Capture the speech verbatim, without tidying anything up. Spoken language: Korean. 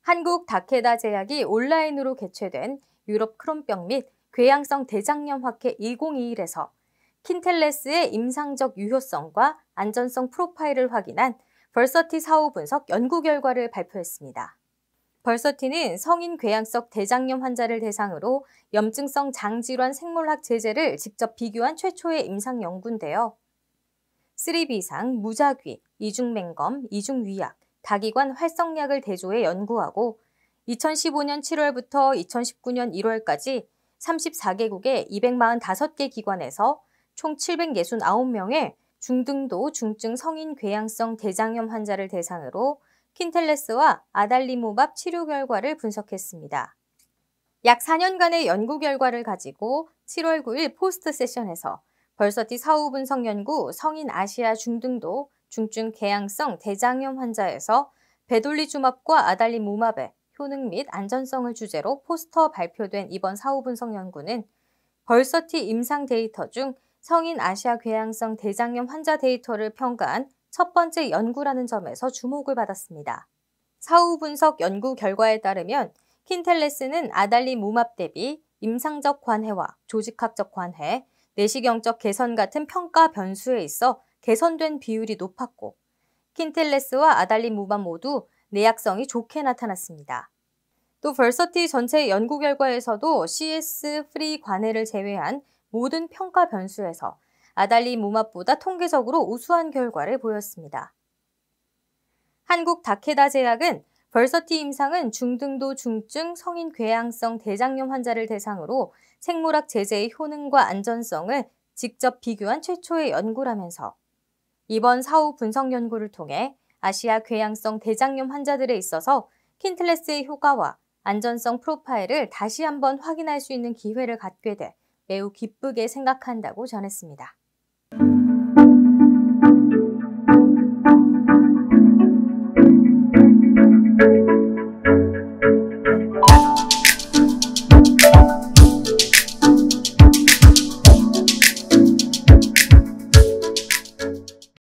한국 다케다 제약이 온라인으로 개최된 유럽 크론병 및 궤양성 대장염 학회 이천이십일에서 킨텔레스의 임상적 유효성과 안전성 프로파일을 확인한 벌서티 사후 분석 연구 결과를 발표했습니다. 벌서티는 성인 궤양성 대장염 환자를 대상으로 염증성 장질환 생물학 제제를 직접 비교한 최초의 임상 연구인데요. 쓰리 비상, 무작위, 이중맹검, 이중위약, 다기관 활성약을 대조해 연구하고 이천십오 년 칠월부터 이천십구 년 일월까지 삼십사 개국의 이백사십오 개 기관에서 총 칠백육십구 명의 중등도 중증 성인 궤양성 대장염 환자를 대상으로 킨텔레스와 아달리무밥 치료 결과를 분석했습니다. 약 사 년간의 연구 결과를 가지고 칠월 구일 포스트 세션에서 벌서티 사후 분석 연구 성인 아시아 중등도 중증 궤양성 대장염 환자에서 베돌리주맙과 아달리무맙의 효능 및 안전성을 주제로 포스터 발표된 이번 사후 분석 연구는 벌서티 임상 데이터 중 성인 아시아 궤양성 대장염 환자 데이터를 평가한 첫 번째 연구라는 점에서 주목을 받았습니다. 사후 분석 연구 결과에 따르면 킨텔레스는 아달리무맙 대비 임상적 관해와 조직학적 관해, 내시경적 개선 같은 평가 변수에 있어 개선된 비율이 높았고 킨텔레스와 아달리무밥 모두 내약성이 좋게 나타났습니다. 또 벌서티 전체 연구 결과에서도 씨에스 프리 관해를 제외한 모든 평가 변수에서 아달리무맙보다 통계적으로 우수한 결과를 보였습니다. 한국 다케다 제약은 벌서티 임상은 중등도 중증 성인 궤양성 대장염 환자를 대상으로 생물학 제제의 효능과 안전성을 직접 비교한 최초의 연구라면서 이번 사후 분석 연구를 통해 아시아 궤양성 대장염 환자들에 있어서 킨텔레스의 효과와 안전성 프로파일을 다시 한번 확인할 수 있는 기회를 갖게 돼 매우 기쁘게 생각한다고 전했습니다.